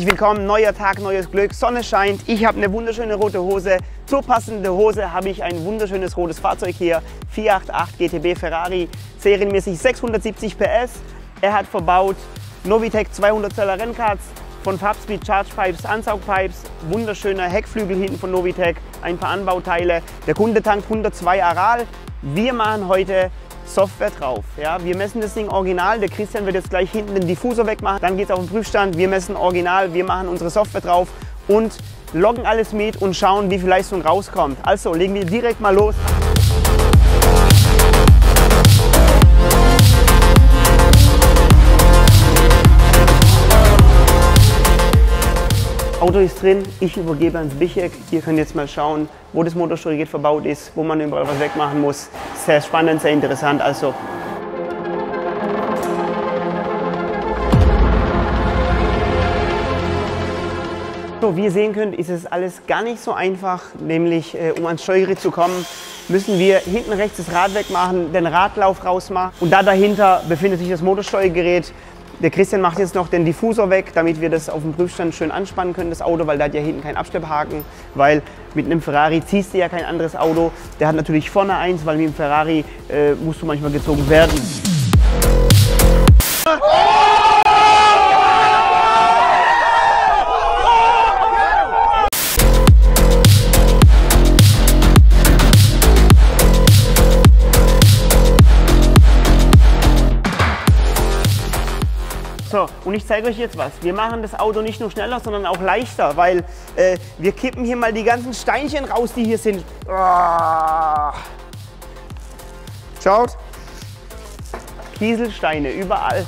Herzlich willkommen, neuer Tag, neues Glück, Sonne scheint, ich habe eine wunderschöne rote Hose. Zur passenden Hose habe ich ein wunderschönes rotes Fahrzeug hier, 488 GTB Ferrari, serienmäßig 670 PS. Er hat verbaut Novitec 200 Zöller Rennkarts von Farbspeed Charge Pipes, Ansaugpipes, wunderschöner Heckflügel hinten von Novitec, ein paar Anbauteile. Der Kunde tankt 102 Aral. Wir machen heute Software drauf. Ja, wir messen das Ding original. Der Christian wird jetzt gleich hinten den Diffusor wegmachen. Dann geht es auf den Prüfstand. Wir messen original. Wir machen unsere Software drauf und loggen alles mit und schauen, wie viel Leistung rauskommt. Also legen wir direkt mal los. Auto ist drin, ich übergebe ans Bichek. Ihr könnt jetzt mal schauen, wo das Motorsteuergerät verbaut ist, wo man überall was wegmachen muss. Sehr spannend, sehr interessant. Also so, wie ihr sehen könnt, ist es alles gar nicht so einfach. Nämlich, um ans Steuergerät zu kommen, müssen wir hinten rechts das Rad wegmachen, den Radlauf rausmachen. Und da dahinter befindet sich das Motorsteuergerät. Der Christian macht jetzt noch den Diffusor weg, damit wir das auf dem Prüfstand schön anspannen können, das Auto, weil da hat ja hinten keinen Abschlepphaken, weil mit einem Ferrari ziehst du ja kein anderes Auto. Der hat natürlich vorne eins, weil mit dem Ferrari musst du manchmal gezogen werden. So, und ich zeige euch jetzt was. Wir machen das Auto nicht nur schneller, sondern auch leichter, weil wir kippen hier mal die ganzen Steinchen raus, die hier sind. Oh. Schaut, Kieselsteine überall.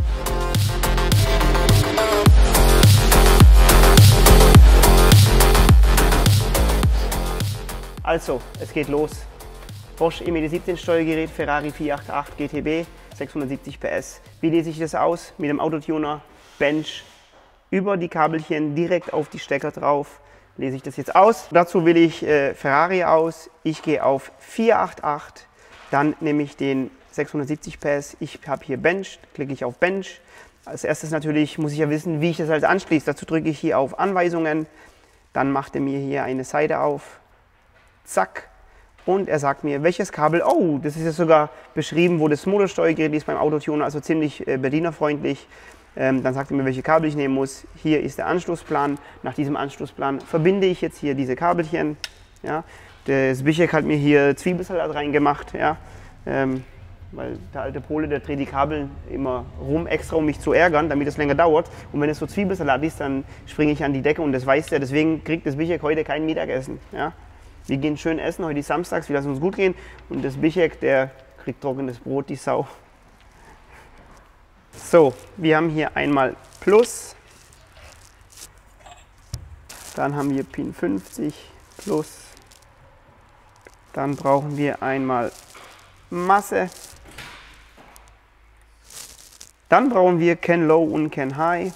Also, es geht los. Bosch E-17 Steuergerät, Ferrari 488 GTB. 670 PS. Wie lese ich das aus? Mit dem Autotuner, Bench, über die Kabelchen direkt auf die Stecker drauf. Lese ich das jetzt aus. Dazu wähle ich Ferrari aus. Ich gehe auf 488. Dann nehme ich den 670 PS. Ich habe hier Bench. Klicke ich auf Bench. Als erstes natürlich muss ich ja wissen, wie ich das halt anschließe. Dazu drücke ich hier auf Anweisungen. Dann macht er mir hier eine Seite auf. Zack. Und er sagt mir, welches Kabel, oh, das ist ja sogar beschrieben, wo das Motorsteuergerät ist beim Autotuner, also ziemlich bedienerfreundlich. Dann sagt er mir, welche Kabel ich nehmen muss. Hier ist der Anschlussplan. Nach diesem Anschlussplan verbinde ich jetzt hier diese Kabelchen. Ja. Das Bichek hat mir hier Zwiebelsalat reingemacht, ja. Weil der alte Pole, der dreht die Kabel immer rum, extra um mich zu ärgern, damit es länger dauert. Und wenn es so Zwiebelsalat ist, dann springe ich an die Decke und das weiß er. Deswegen kriegt das Bichek heute kein Mittagessen. Ja. Wir gehen schön essen, heute ist samstags, wir lassen uns gut gehen. Und das Bichek, der kriegt trockenes Brot, die Sau. So, wir haben hier einmal Plus. Dann haben wir Pin 50 Plus. Dann brauchen wir einmal Masse. Dann brauchen wir Can Low und Can High.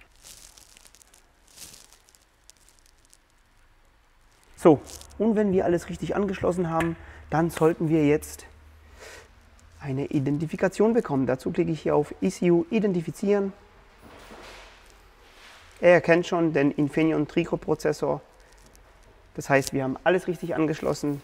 So. Und wenn wir alles richtig angeschlossen haben, dann sollten wir jetzt eine Identifikation bekommen. Dazu klicke ich hier auf ECU Identifizieren. Er erkennt schon den Infineon Trico Prozessor. Das heißt, wir haben alles richtig angeschlossen.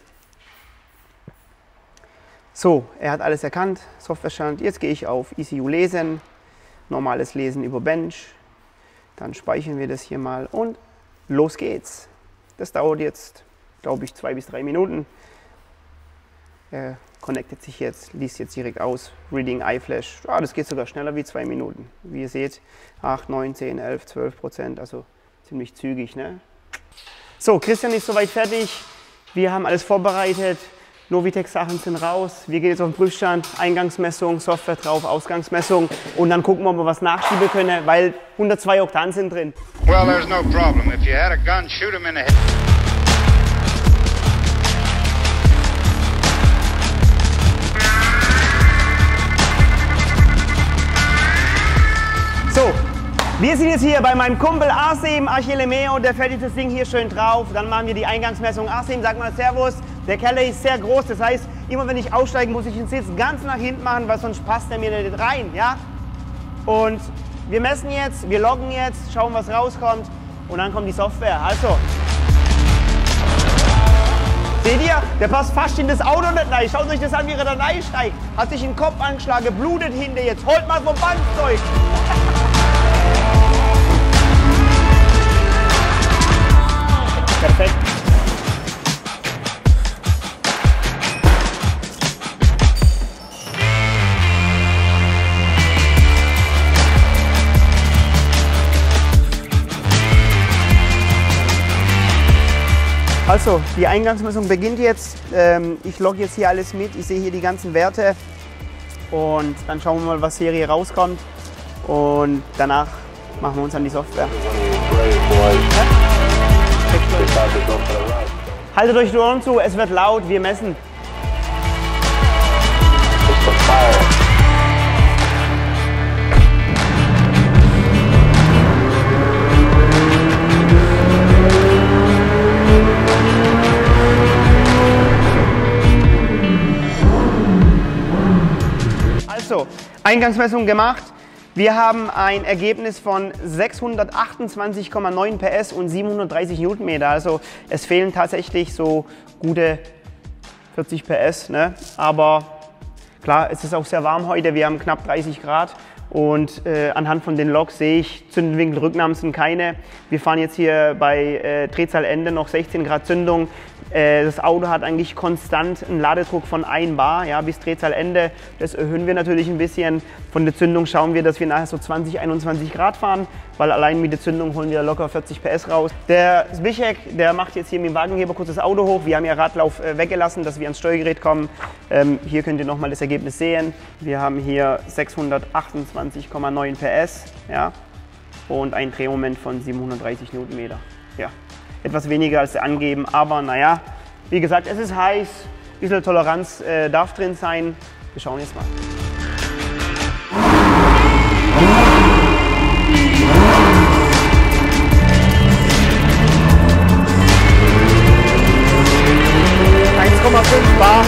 So, er hat alles erkannt, Softwarestand. Jetzt gehe ich auf ECU Lesen, normales Lesen über Bench. Dann speichern wir das hier mal und los geht's. Das dauert jetzt, glaube ich, 2 bis 3 Minuten. Er connectet sich jetzt, liest jetzt direkt aus. Reading iFlash. Das geht sogar schneller wie 2 Minuten. Wie ihr seht, 8, 9, 10, 11, 12%, also ziemlich zügig. Ne? So, Christian ist soweit fertig. Wir haben alles vorbereitet. Novitec-Sachen sind raus. Wir gehen jetzt auf den Prüfstand. Eingangsmessung, Software drauf, Ausgangsmessung. Und dann gucken wir, ob wir was nachschieben können, weil 102 Oktan sind drin. Well, there's no problem. If you had a gun, shoot him in the head. So, wir sind jetzt hier bei meinem Kumpel Arsim Archilemeo, der fertigt das Ding hier schön drauf. Dann machen wir die Eingangsmessung. Arsim, sag mal Servus. Der Keller ist sehr groß, das heißt, immer wenn ich aussteige, muss ich den Sitz ganz nach hinten machen, weil sonst passt er mir nicht rein. Ja? Und wir messen jetzt, wir loggen jetzt, schauen, was rauskommt und dann kommt die Software. Also, seht ihr, der passt fast in das Auto nicht rein. Schaut euch das an, wie er da reinsteigt. Hat sich den Kopf angeschlagen, blutet hinter jetzt. Holt mal vom Bandzeug. Perfekt. Also, die Eingangsmessung beginnt jetzt. Ich logge jetzt hier alles mit. Ich sehe hier die ganzen Werte. Und dann schauen wir mal, was Serie rauskommt. Und danach machen wir uns an die Software. Haltet euch die Ohren zu, es wird laut, wir messen. Also, Eingangsmessung gemacht. Wir haben ein Ergebnis von 628,9 PS und 730 Newtonmeter. Also es fehlen tatsächlich so gute 40 PS. Ne? Aber klar, es ist auch sehr warm heute. Wir haben knapp 30 Grad. Und anhand von den Logs sehe ich, Zündwinkelrücknahmen sind keine. Wir fahren jetzt hier bei Drehzahlende noch 16 Grad Zündung. Das Auto hat eigentlich konstant einen Ladedruck von 1 Bar, ja, bis Drehzahlende. Das erhöhen wir natürlich ein bisschen. Von der Zündung schauen wir, dass wir nachher so 20, 21 Grad fahren, weil allein mit der Zündung holen wir locker 40 PS raus. Der Zbyszek, der macht jetzt hier mit dem Wagenheber kurz das Auto hoch. Wir haben ja Radlauf weggelassen, dass wir ans Steuergerät kommen. Hier könnt ihr nochmal das Ergebnis sehen. Wir haben hier 628,9 PS, ja, und ein Drehmoment von 730 Newtonmeter. Ja. Etwas weniger als angeben, aber naja, wie gesagt, es ist heiß, ein bisschen Toleranz darf drin sein. Wir schauen jetzt mal. Bar.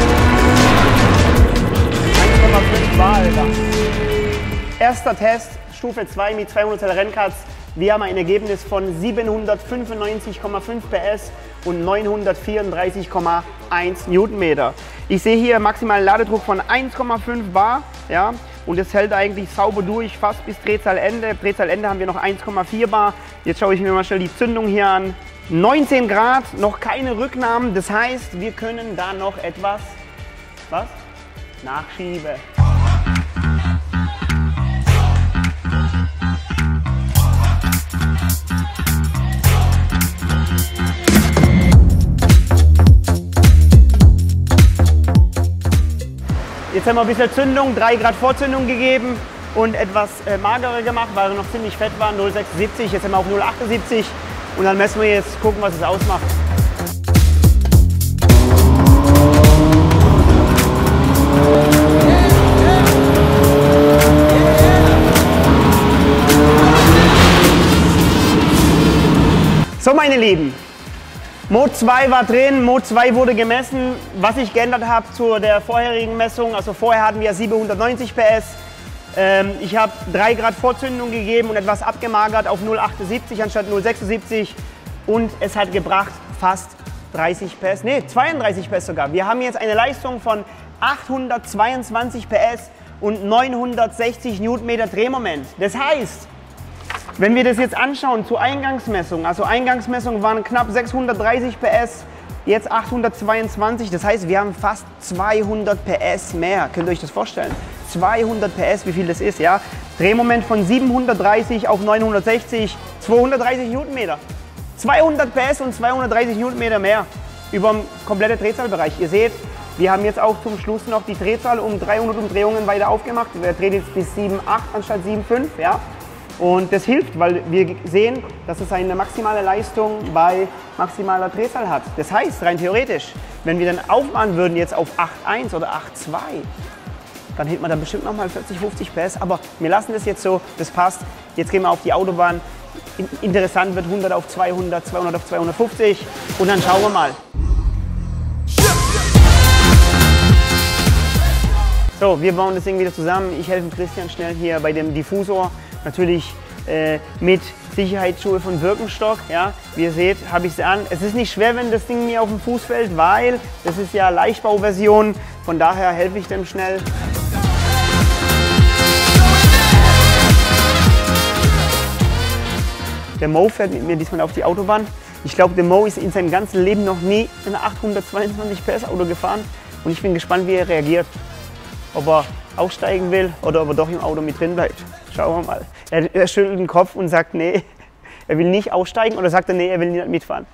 1,5 Bar, Alter. Erster Test, Stufe 2 mit 200 Zoll Rennkarts. Wir haben ein Ergebnis von 795,5 PS und 934,1 Newtonmeter. Ich sehe hier maximalen Ladedruck von 1,5 Bar, ja, und es hält eigentlich sauber durch, fast bis Drehzahlende. Drehzahlende haben wir noch 1,4 Bar. Jetzt schaue ich mir mal schnell die Zündung hier an. 19 Grad, noch keine Rücknahmen, das heißt, wir können da noch etwas, was? Nachschieben. Jetzt haben wir ein bisschen Zündung, 3 Grad Vorzündung gegeben und etwas magerer gemacht, weil wir noch ziemlich fett waren, 0,76, jetzt haben wir auf 0,78 und dann messen wir jetzt, gucken, was es ausmacht. So, meine Lieben. Mode 2 war drin, Mode 2 wurde gemessen. Was ich geändert habe zu der vorherigen Messung, also vorher hatten wir 790 PS. Ich habe 3 Grad Vorzündung gegeben und etwas abgemagert auf 0,78 anstatt 0,76 und es hat gebracht fast 30 PS, nee 32 PS sogar. Wir haben jetzt eine Leistung von 822 PS und 960 Newtonmeter Drehmoment. Das heißt, wenn wir das jetzt anschauen zur Eingangsmessung, also Eingangsmessung waren knapp 630 PS, jetzt 822, das heißt, wir haben fast 200 PS mehr. Könnt ihr euch das vorstellen? 200 PS, wie viel das ist, ja? Drehmoment von 730 auf 960, 230 Newtonmeter. 200 PS und 230 Newtonmeter mehr über den kompletten Drehzahlbereich. Ihr seht, wir haben jetzt auch zum Schluss noch die Drehzahl um 300 Umdrehungen weiter aufgemacht. Wir drehen jetzt bis 7,8 anstatt 7,5, ja? Und das hilft, weil wir sehen, dass es eine maximale Leistung bei maximaler Drehzahl hat. Das heißt, rein theoretisch, wenn wir dann aufmachen würden jetzt auf 8,1 oder 8,2, dann hätte man da bestimmt nochmal 40, 50 PS. Aber wir lassen das jetzt so, das passt. Jetzt gehen wir auf die Autobahn. Interessant wird 100 auf 200, 200 auf 250 und dann schauen wir mal. So, wir bauen das Ding wieder zusammen. Ich helfe Christian schnell hier bei dem Diffusor. Natürlich mit Sicherheitsschuhe von Birkenstock. Ja. Wie ihr seht, habe ich sie an. Es ist nicht schwer, wenn das Ding mir auf den Fuß fällt, weil das ist ja Leichtbauversion. Von daher helfe ich dem schnell. Der Mo fährt mit mir diesmal auf die Autobahn. Ich glaube, der Mo ist in seinem ganzen Leben noch nie ein 822 PS Auto gefahren. Und ich bin gespannt, wie er reagiert. Ob er aussteigen will oder ob er doch im Auto mit drin bleibt. Schauen wir mal. Er schüttelt den Kopf und sagt, nee, er will nicht aussteigen, oder sagt er, nee, er will nicht mitfahren.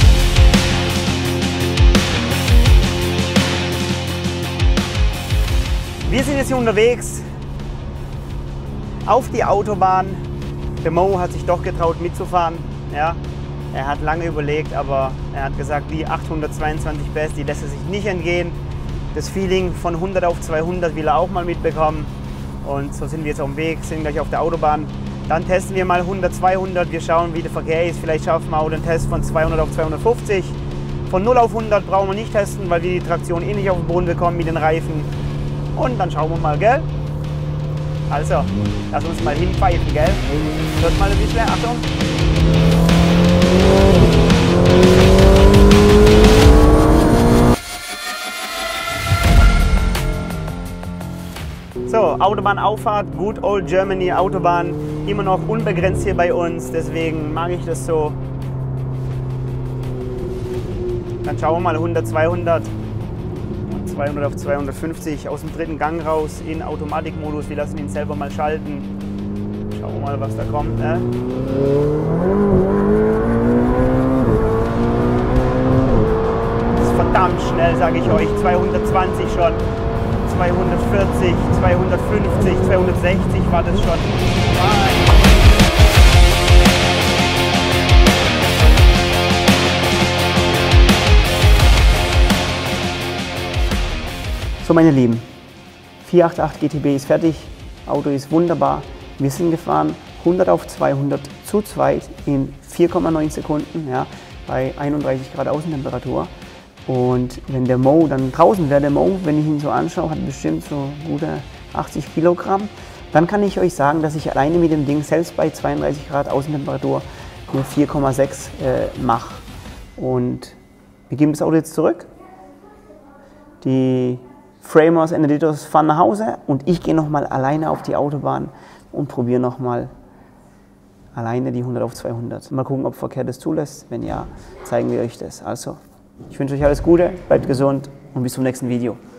Wir sind jetzt hier unterwegs auf die Autobahn. Der Mo hat sich doch getraut mitzufahren. Ja, er hat lange überlegt, aber er hat gesagt, die 822 PS, die lässt er sich nicht entgehen. Das Feeling von 100 auf 200 will er auch mal mitbekommen. Und so sind wir jetzt auf dem Weg, sind gleich auf der Autobahn. Dann testen wir mal 100, 200, wir schauen, wie der Verkehr ist. Vielleicht schaffen wir auch den Test von 200 auf 250. Von 0 auf 100 brauchen wir nicht testen, weil wir die Traktion eh nicht auf den Boden bekommen mit den Reifen. Und dann schauen wir mal, gell? Also, lass uns mal hinpfeifen, gell? Hört mal ein bisschen, Achtung! So, Autobahnauffahrt, Good Old Germany Autobahn, immer noch unbegrenzt hier bei uns, deswegen mag ich das so. Dann schauen wir mal 100, 200 und 200 auf 250 aus dem dritten Gang raus in Automatikmodus. Wir lassen ihn selber mal schalten. Schauen wir mal, was da kommt. Ne? Das ist verdammt schnell, sage ich euch. 220 schon. 240, 250, 260 war das schon. So meine Lieben, 488 GTB ist fertig, Auto ist wunderbar. Wir sind gefahren 100 auf 200 zu zweit in 4,9 Sekunden, ja, bei 31 Grad Außentemperatur. Und wenn der Mo dann draußen wäre, der Mo, wenn ich ihn so anschaue, hat bestimmt so gute 80 Kilogramm, dann kann ich euch sagen, dass ich alleine mit dem Ding selbst bei 32 Grad Außentemperatur nur 4,6 mache. Und wir geben das Auto jetzt zurück. Die Framers and Editors fahren nach Hause und ich gehe nochmal alleine auf die Autobahn und probiere nochmal alleine die 100 auf 200. Mal gucken, ob Verkehr das zulässt. Wenn ja, zeigen wir euch das. Also, ich wünsche euch alles Gute, bleibt gesund und bis zum nächsten Video.